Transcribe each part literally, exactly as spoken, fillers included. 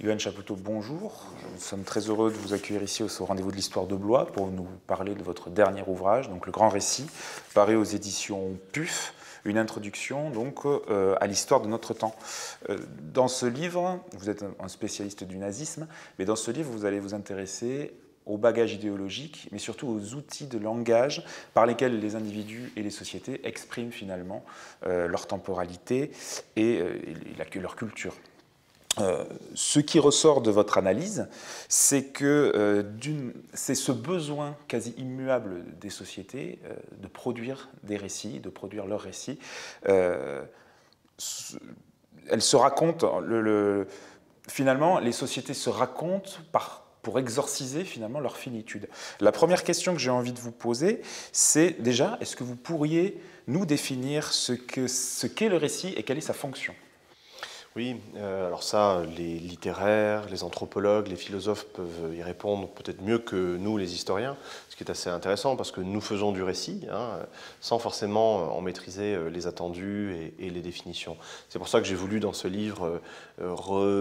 Yoann Chapoutot, bonjour. Nous sommes très heureux de vous accueillir ici au Rendez-vous de l'Histoire de Blois pour nous parler de votre dernier ouvrage, donc Le Grand Récit, paru aux éditions P U F, une introduction donc euh, à l'histoire de notre temps. Euh, dans ce livre, vous êtes un spécialiste du nazisme, mais dans ce livre, vous allez vous intéresser au bagage idéologique, mais surtout aux outils de langage par lesquels les individus et les sociétés expriment finalement euh, leur temporalité et, euh, et la, leur culture. Euh, ce qui ressort de votre analyse, c'est que euh, c'est ce besoin quasi immuable des sociétés euh, de produire des récits, de produire leurs récits. Euh, elles se racontent, le, le, finalement, les sociétés se racontent par pour exorciser finalement leur finitude. La première question que j'ai envie de vous poser, c'est déjà, est-ce que vous pourriez nous définir ce que, ce qu'est le récit et quelle est sa fonction ? Oui, euh, alors ça, les littéraires, les anthropologues, les philosophes peuvent y répondre peut-être mieux que nous, les historiens, ce qui est assez intéressant parce que nous faisons du récit, hein, sans forcément en maîtriser les attendus et, et les définitions. C'est pour ça que j'ai voulu dans ce livre euh,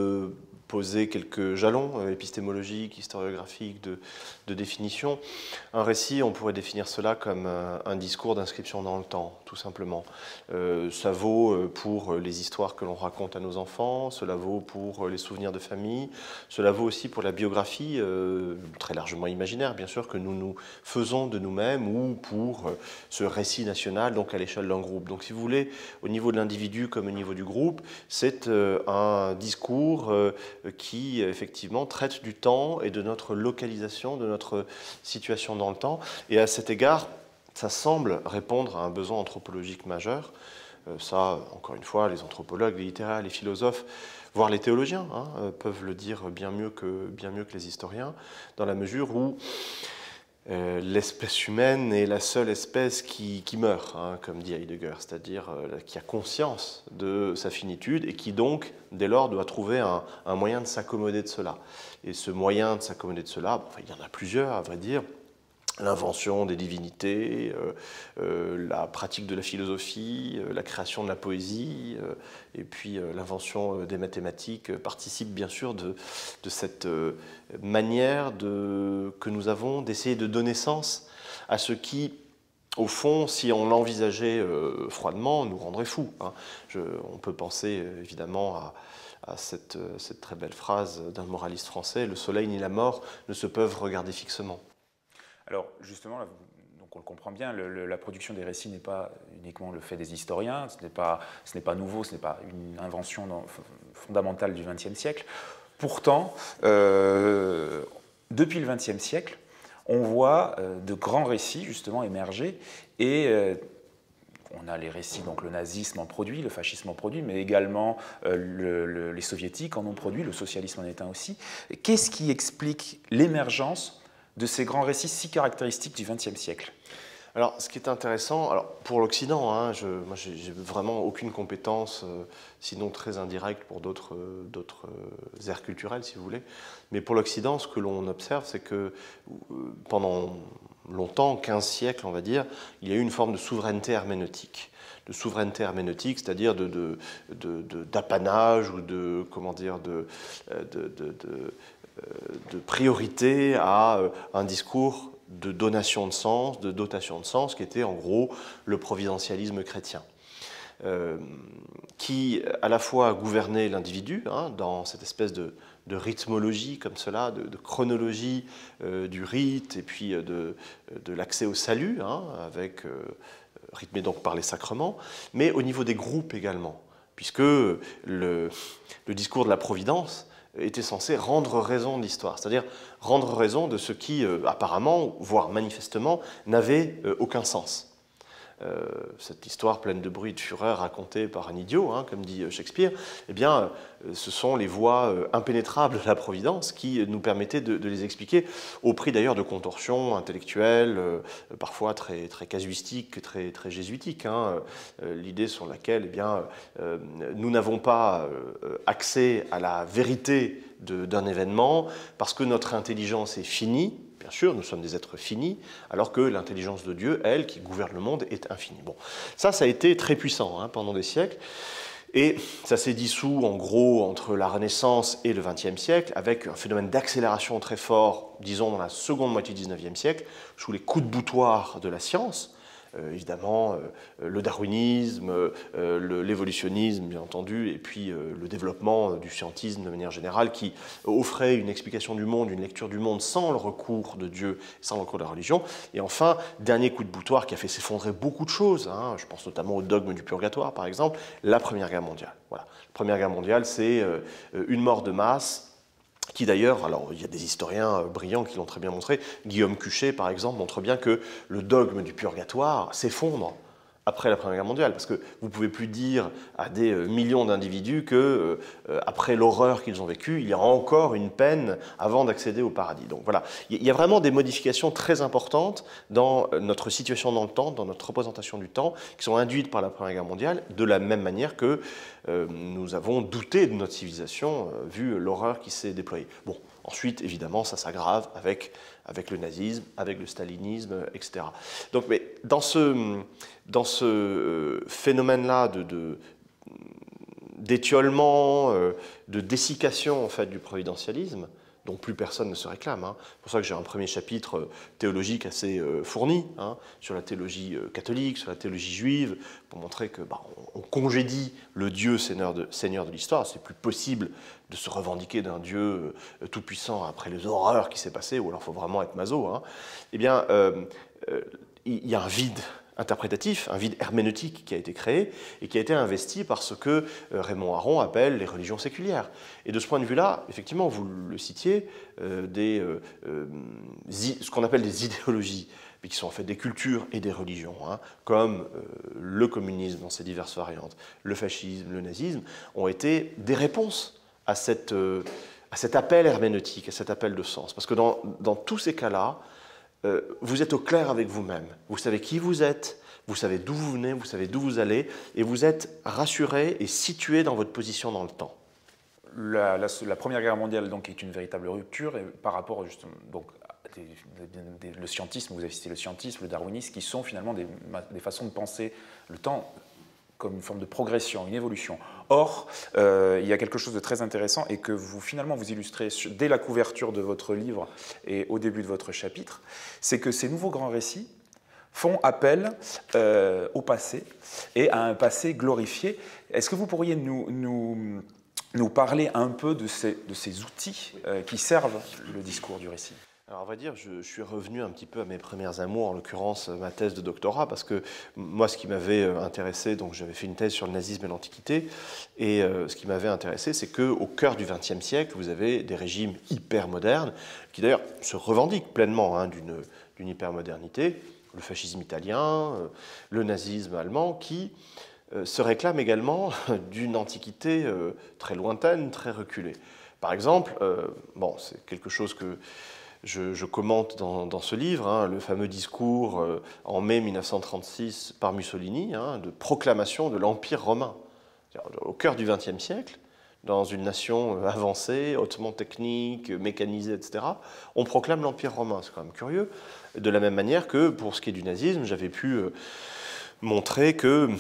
reposer quelques jalons épistémologiques, historiographiques, de, de définition. Un récit, on pourrait définir cela comme un, un discours d'inscription dans le temps, tout simplement. Euh, ça vaut pour les histoires que l'on raconte à nos enfants, cela vaut pour les souvenirs de famille, cela vaut aussi pour la biographie, euh, très largement imaginaire, bien sûr, que nous nous faisons de nous-mêmes, ou pour ce récit national, donc à l'échelle d'un groupe. Donc si vous voulez, au niveau de l'individu comme au niveau du groupe, c'est euh, un discours euh, qui, effectivement, traite du temps et de notre localisation, de notre situation dans le temps. Et à cet égard, ça semble répondre à un besoin anthropologique majeur. Euh, ça, encore une fois, les anthropologues, les littéraires, les philosophes, voire les théologiens, hein, peuvent le dire bien mieux que, bien mieux que les historiens, dans la mesure où euh, l'espèce humaine est la seule espèce qui, qui meurt, hein, comme dit Heidegger, c'est-à-dire euh, qui a conscience de sa finitude et qui donc, dès lors, doit trouver un, un moyen de s'accommoder de cela. Et ce moyen de s'accommoder de cela, enfin, il y en a plusieurs, à vrai dire. L'invention des divinités, euh, euh, la pratique de la philosophie, euh, la création de la poésie, euh, et puis euh, l'invention des mathématiques euh, participent bien sûr de, de cette euh, manière de, que nous avons d'essayer de donner sens à ce qui, au fond, si on l'envisageait euh, froidement, nous rendrait fous. Hein. Je, on peut penser euh, évidemment à à cette, cette très belle phrase d'un moraliste français, « Le soleil ni la mort ne se peuvent regarder fixement ». Alors justement, là, donc on le comprend bien, le, le, la production des récits n'est pas uniquement le fait des historiens, ce n'est pas, ce n'est pas nouveau, ce n'est pas une invention dans, fondamentale du vingtième siècle. Pourtant, euh, depuis le vingtième siècle, on voit euh, de grands récits justement émerger et euh, on a les récits, donc le nazisme en produit, le fascisme en produit, mais également euh, le, le, les soviétiques en ont produit, le socialisme en est un aussi. Qu'est-ce qui explique l'émergence de ces grands récits si caractéristiques du vingtième siècle? Alors, ce qui est intéressant, alors pour l'Occident, hein, je, moi j'ai vraiment aucune compétence, euh, sinon très indirecte pour d'autres euh, d'autres euh, aires culturelles, si vous voulez. Mais pour l'Occident, ce que l'on observe, c'est que euh, pendant longtemps, quinze siècles, on va dire, il y a eu une forme de souveraineté herméneutique. De souveraineté herméneutique, c'est-à-dire de, de, de, de, d'apanage ou de, comment dire, de, de, de, de, de priorité à un discours de donation de sens, de dotation de sens, qui était en gros le providentialisme chrétien, euh, qui à la fois gouvernait l'individu, hein, dans cette espèce de, de rythmologie comme cela, de, de chronologie euh, du rite, et puis de, de l'accès au salut, hein, avec, euh, rythmé donc par les sacrements, mais au niveau des groupes également, puisque le, le discours de la providence était censé rendre raison de l'histoire, c'est-à-dire rendre raison de ce qui, euh, apparemment, voire manifestement, n'avait euh, aucun sens. Euh, cette histoire pleine de bruit et de fureur racontée par un idiot, hein, comme dit Shakespeare, eh bien, euh, ce sont les voies euh, impénétrables de la Providence qui nous permettaient de, de les expliquer, au prix d'ailleurs de contorsions intellectuelles, euh, parfois très, très casuistiques, très, très jésuitiques. Hein, euh, l'idée sur laquelle eh bien, euh, nous n'avons pas euh, accès à la vérité d'un événement parce que notre intelligence est finie. Bien sûr, nous sommes des êtres finis, alors que l'intelligence de Dieu, elle, qui gouverne le monde, est infinie. Bon, ça, ça a été très puissant hein, pendant des siècles. Et ça s'est dissous en gros entre la Renaissance et le vingtième siècle, avec un phénomène d'accélération très fort, disons dans la seconde moitié du dix-neuvième siècle, sous les coups de boutoir de la science. Euh, évidemment, euh, le darwinisme, euh, l'évolutionnisme, bien entendu, et puis euh, le développement du scientisme de manière générale, qui offrait une explication du monde, une lecture du monde sans le recours de Dieu, sans le recours de la religion. Et enfin, dernier coup de boutoir qui a fait s'effondrer beaucoup de choses, hein, je pense notamment au dogme du purgatoire, par exemple, la Première Guerre mondiale. Voilà. La Première Guerre mondiale, c'est euh, une mort de masse, qui d'ailleurs, alors il y a des historiens brillants qui l'ont très bien montré, Guillaume Cuchet par exemple montre bien que le dogme du purgatoire s'effondre après la Première Guerre mondiale, parce que vous ne pouvez plus dire à des millions d'individus que euh, après l'horreur qu'ils ont vécue, il y a encore une peine avant d'accéder au paradis. Donc voilà, il y a vraiment des modifications très importantes dans notre situation dans le temps, dans notre représentation du temps, qui sont induites par la Première Guerre mondiale, de la même manière que euh, nous avons douté de notre civilisation, euh, vu l'horreur qui s'est déployée. Bon, ensuite, évidemment, ça s'aggrave avec, avec le nazisme, avec le stalinisme, et cetera. Donc, mais dans ce, dans ce phénomène-là de, de, d'étiolement, de dessiccation en fait, du providentialisme, dont plus personne ne se réclame. Hein. C'est pour ça que j'ai un premier chapitre théologique assez euh, fourni, hein, sur la théologie euh, catholique, sur la théologie juive, pour montrer que bah, on, on congédie le Dieu Seigneur de, Seigneur de l'histoire. C'est plus possible de se revendiquer d'un Dieu euh, tout-puissant après les horreurs qui s'est passées, ou alors il faut vraiment être maso. Hein. Eh bien, euh, euh, il y a un vide interprétatif, un vide herméneutique qui a été créé et qui a été investi par ce que Raymond Aron appelle les religions séculières. Et de ce point de vue-là, effectivement, vous le citiez, euh, des, euh, euh, ce qu'on appelle des idéologies, mais qui sont en fait des cultures et des religions, hein, comme euh, le communisme dans ses diverses variantes, le fascisme, le nazisme, ont été des réponses à, cette, euh, à cet appel herméneutique, à cet appel de sens. Parce que dans, dans tous ces cas-là, Euh, vous êtes au clair avec vous-même, vous savez qui vous êtes, vous savez d'où vous venez, vous savez d'où vous allez, et vous êtes rassuré et situé dans votre position dans le temps. La, la, la Première Guerre mondiale donc, est une véritable rupture et par rapport justement, donc, des, des, des, le scientisme, vous avez cité le scientisme, le darwinisme, qui sont finalement des, des façons de penser le temps comme une forme de progression, une évolution. Or, euh, il y a quelque chose de très intéressant et que vous, finalement, vous illustrez dès la couverture de votre livre et au début de votre chapitre, c'est que ces nouveaux grands récits font appel euh, au passé et à un passé glorifié. Est-ce que vous pourriez nous, nous, nous parler un peu de ces, de ces outils euh, qui servent le discours du récit ? Alors, on va dire, je, je suis revenu un petit peu à mes premières amours, en l'occurrence ma thèse de doctorat, parce que moi, ce qui m'avait intéressé, donc j'avais fait une thèse sur le nazisme et l'Antiquité, et euh, ce qui m'avait intéressé, c'est qu'au cœur du vingtième siècle, vous avez des régimes hyper modernes, qui d'ailleurs se revendiquent pleinement hein, d'une, d'une hypermodernité, le fascisme italien, euh, le nazisme allemand, qui euh, se réclament également d'une antiquité euh, très lointaine, très reculée. Par exemple, euh, bon, c'est quelque chose que Je, je commente dans, dans ce livre, hein, le fameux discours euh, en mai mille neuf cent trente-six par Mussolini, hein, de proclamation de l'Empire romain. Au cœur du vingtième siècle, dans une nation avancée, hautement technique, mécanisée, et cetera, on proclame l'Empire romain. C'est quand même curieux. De la même manière que, pour ce qui est du nazisme, j'avais pu euh, montrer que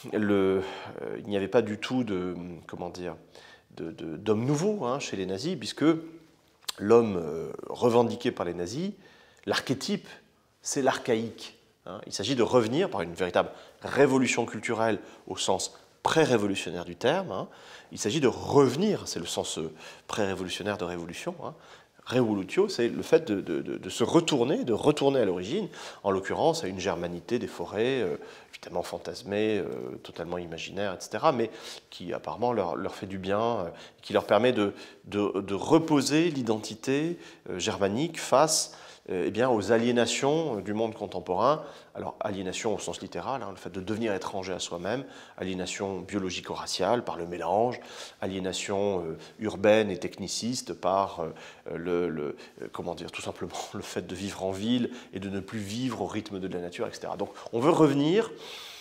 le, euh, il n'y avait pas du tout de, comment dire, de, de, d'homme nouveau hein, chez les nazis, puisque l'homme euh, revendiqué par les nazis, l'archétype, c'est l'archaïque. Hein. Il s'agit de revenir par une véritable révolution culturelle au sens pré-révolutionnaire du terme. Hein. Il s'agit de revenir, c'est le sens euh, pré-révolutionnaire de révolution. Hein. Revolutio, c'est le fait de, de, de, de se retourner, de retourner à l'origine, en l'occurrence à une germanité des forêts, euh, évidemment fantasmée, euh, totalement imaginaire, et cetera, mais qui apparemment leur, leur fait du bien, euh, qui leur permet de, de, de reposer l'identité euh, germanique face euh, eh bien, aux aliénations du monde contemporain. Alors, aliénation au sens littéral, hein, le fait de devenir étranger à soi-même, aliénation biologico-raciale par le mélange, aliénation euh, urbaine et techniciste par euh, le, le, euh, comment dire, tout simplement le fait de vivre en ville et de ne plus vivre au rythme de la nature, et cetera. Donc, on veut revenir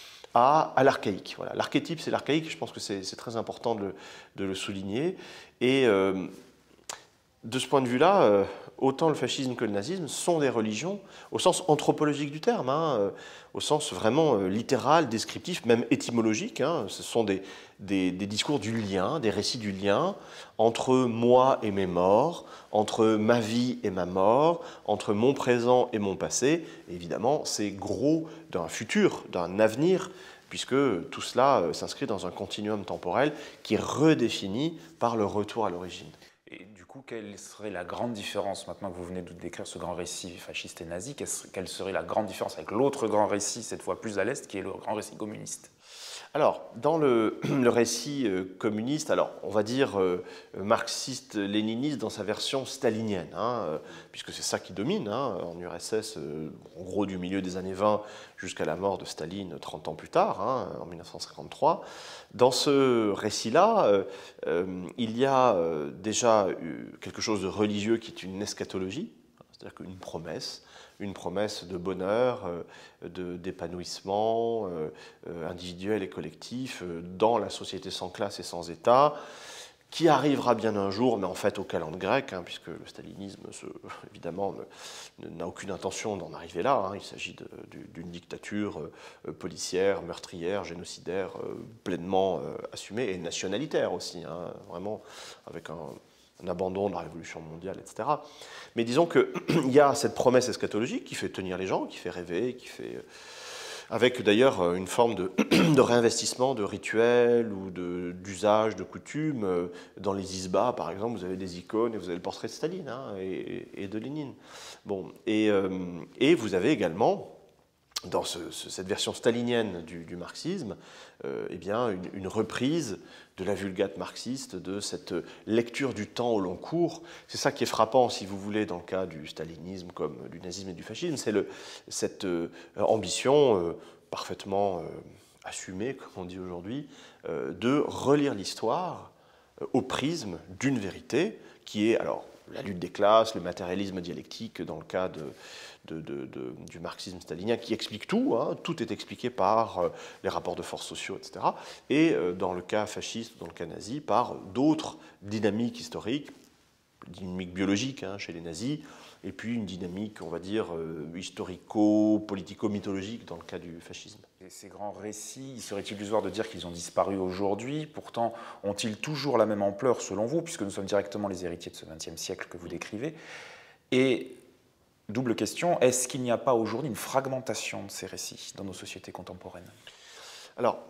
à, à l'archaïque. Voilà. L'archétype, c'est l'archaïque, je pense que c'est, c'est très important de, de le souligner. Et euh, de ce point de vue-là, euh, autant le fascisme que le nazisme sont des religions au sens anthropologique du terme, hein, euh, au sens vraiment euh, littéral, descriptif, même étymologique. Hein. Ce sont des, des, des discours du lien, des récits du lien entre moi et mes morts, entre ma vie et ma mort, entre mon présent et mon passé. Et évidemment, c'est gros d'un futur, d'un avenir, puisque tout cela euh, s'inscrit dans un continuum temporel qui est redéfini par le retour à l'origine. Et du coup, quelle serait la grande différence, maintenant que vous venez de décrire ce grand récit fasciste et nazi, quelle serait la grande différence avec l'autre grand récit, cette fois plus à l'Est, qui est le grand récit communiste? Alors, dans le, le récit euh, communiste, alors on va dire euh, marxiste-léniniste dans sa version stalinienne, hein, euh, puisque c'est ça qui domine hein, en U R S S, euh, en gros du milieu des années vingt jusqu'à la mort de Staline trente ans plus tard, hein, en mille neuf cent cinquante-trois. Dans ce récit-là, euh, euh, il y a euh, déjà quelque chose de religieux qui est une eschatologie, c'est-à-dire qu'une promesse, une promesse de bonheur, de, d'épanouissement euh, individuel et collectif dans la société sans classe et sans État, qui arrivera bien un jour, mais en fait au calendrier grec, hein, puisque le stalinisme, ce, évidemment, ne, n'a aucune intention d'en arriver là. Hein. Il s'agit de, d'une dictature euh, policière, meurtrière, génocidaire, euh, pleinement euh, assumée, et nationalitaire aussi, hein, vraiment avec un... un abandon de la révolution mondiale, et cetera. Mais disons qu'il y a cette promesse eschatologique qui fait tenir les gens, qui fait rêver, qui fait... avec d'ailleurs une forme de, de réinvestissement de rituels ou de, d'usages, de coutumes. Dans les isbas, par exemple, vous avez des icônes et vous avez le portrait de Staline hein, et, et de Lénine. Bon, et, euh, et vous avez également... dans ce, ce, cette version stalinienne du, du marxisme, euh, eh bien une, une reprise de la vulgate marxiste, de cette lecture du temps au long cours. C'est ça qui est frappant, si vous voulez, dans le cas du stalinisme comme du nazisme et du fascisme, c'est le, cette euh, ambition euh, parfaitement euh, assumée, comme on dit aujourd'hui, euh, de relire l'histoire euh, au prisme d'une vérité qui est, alors, la lutte des classes, le matérialisme dialectique dans le cas de, de, de, de, du marxisme stalinien qui explique tout, hein, tout est expliqué par euh, les rapports de force sociaux, et cetera. Et euh, dans le cas fasciste, dans le cas nazi, par d'autres dynamiques historiques, dynamique biologique hein, chez les nazis, et puis une dynamique, on va dire, euh, historico-politico-mythologique dans le cas du fascisme. Et ces grands récits, il serait illusoire de dire qu'ils ont disparu aujourd'hui, pourtant ont-ils toujours la même ampleur selon vous, puisque nous sommes directement les héritiers de ce vingtième siècle que vous décrivez? Et double question, est-ce qu'il n'y a pas aujourd'hui une fragmentation de ces récits dans nos sociétés contemporaines? Alors,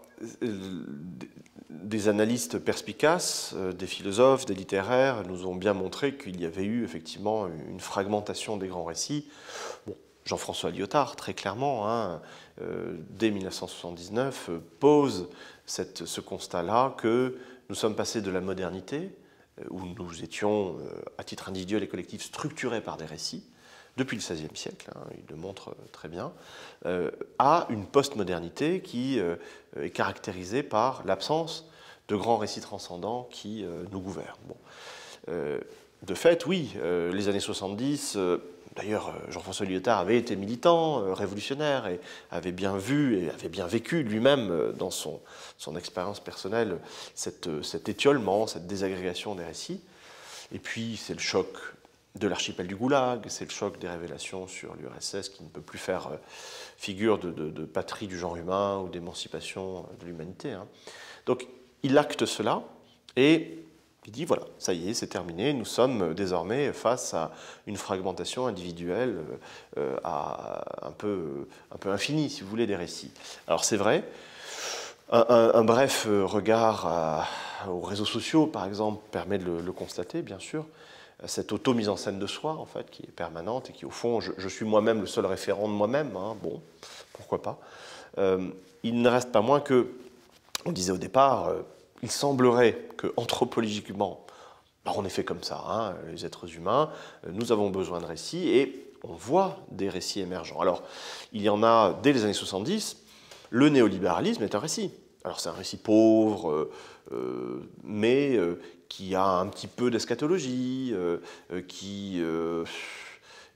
des analystes perspicaces, des philosophes, des littéraires nous ont bien montré qu'il y avait eu effectivement une fragmentation des grands récits. Bon, Jean-François Lyotard, très clairement, hein, euh, dès mille neuf cent soixante-dix-neuf, euh, pose cette, ce constat-là que nous sommes passés de la modernité, euh, où nous étions, euh, à titre individuel et collectif, structurés par des récits, depuis le seizième siècle, hein, il le montre très bien, euh, à une postmodernité qui euh, est caractérisée par l'absence de grands récits transcendants qui euh, nous gouvernent. Bon. Euh, de fait, oui, euh, les années soixante-dix, euh, d'ailleurs Jean-François Lyotard avait été militant, euh, révolutionnaire, et avait bien vu et avait bien vécu lui-même euh, dans son, son expérience personnelle cette, cet étiolement, cette désagrégation des récits. Et puis c'est le choc de l'archipel du Goulag, c'est le choc des révélations sur l'U R S S qui ne peut plus faire figure de, de, de patrie du genre humain ou d'émancipation de l'humanité. Hein. Donc il acte cela et il dit voilà, ça y est, c'est terminé, nous sommes désormais face à une fragmentation individuelle euh, à, un, peu, un peu infinie, si vous voulez, des récits. Alors c'est vrai, un, un, un bref regard à, aux réseaux sociaux, par exemple, permet de le, le constater, bien sûr. Cette auto-mise en scène de soi, en fait, qui est permanente et qui, au fond, je, je suis moi-même le seul référent de moi-même, hein, bon, pourquoi pas. Euh, il ne reste pas moins que, on disait au départ, euh, il semblerait que, anthropologiquement, bah, on est fait comme ça, hein, les êtres humains, euh, nous avons besoin de récits, et on voit des récits émergents. Alors, il y en a, dès les années soixante-dix, le néolibéralisme est un récit. Alors, c'est un récit pauvre, euh, euh, mais euh, qui a un petit peu d'eschatologie, euh, qui euh,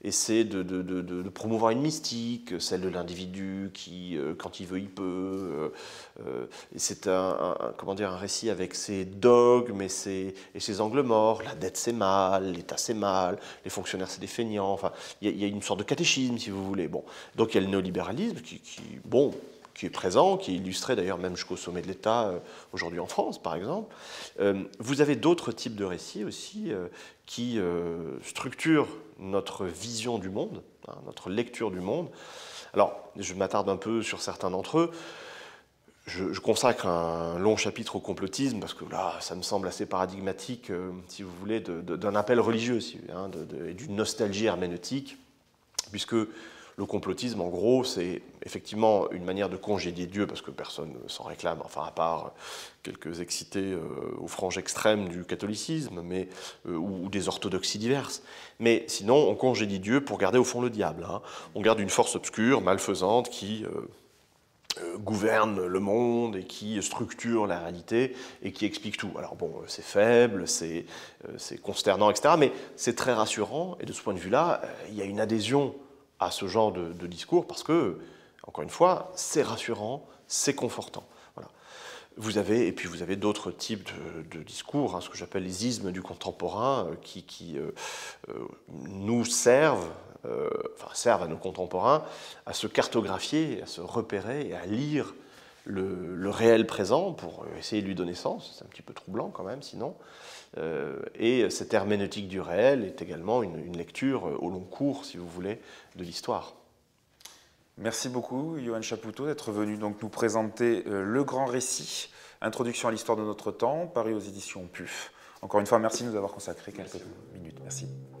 essaie de, de, de, de promouvoir une mystique, celle de l'individu qui, euh, quand il veut, il peut. Euh, c'est un, un, comment dire, un récit avec ses dogmes et ses, et ses angles morts. La dette, c'est mal, l'État, c'est mal, les fonctionnaires, c'est des feignants. Enfin, il y, y a une sorte de catéchisme, si vous voulez. Bon. Donc il y a le néolibéralisme qui, qui bon, qui est présent, qui est illustré d'ailleurs même jusqu'au sommet de l'État, euh, aujourd'hui en France, par exemple. Euh, vous avez d'autres types de récits aussi euh, qui euh, structurent notre vision du monde, hein, notre lecture du monde. Alors, je m'attarde un peu sur certains d'entre eux. Je, je consacre un long chapitre au complotisme, parce que là, ça me semble assez paradigmatique, euh, si vous voulez, d'un appel religieux, si, hein, de, de, et d'une nostalgie herméneutique, puisque le complotisme, en gros, c'est effectivement une manière de congédier Dieu, parce que personne ne s'en réclame, enfin, à part quelques excités euh, aux franges extrêmes du catholicisme, mais, euh, ou, ou des orthodoxies diverses. Mais sinon, on congédie Dieu pour garder au fond le diable. Hein. On garde une force obscure, malfaisante, qui euh, euh, gouverne le monde et qui structure la réalité et qui explique tout. Alors bon, c'est faible, c'est euh, consternant, et cetera, mais c'est très rassurant, et de ce point de vue-là, euh, il y a une adhésion à ce genre de, de discours, parce que, encore une fois, c'est rassurant, c'est confortant. Voilà. Vous avez, et puis vous avez d'autres types de, de discours, hein, ce que j'appelle les ismes du contemporain, euh, qui, qui euh, euh, nous servent, euh, enfin servent à nos contemporains, à se cartographier, à se repérer et à lire le, le réel présent pour essayer de lui donner sens. C'est un petit peu troublant quand même, sinon. Euh, et cette herméneutique du réel est également une, une lecture au long cours, si vous voulez, de l'histoire. Merci beaucoup, Johan Chapoutot, d'être venu donc nous présenter euh, Le Grand Récit, Introduction à l'histoire de notre temps, paru aux éditions P U F. Encore une fois, merci de nous avoir consacré quelques merci. minutes. Merci.